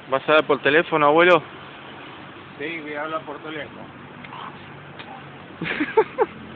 ¿Vas a dar por teléfono, abuelo? Sí, voy a hablar por teléfono.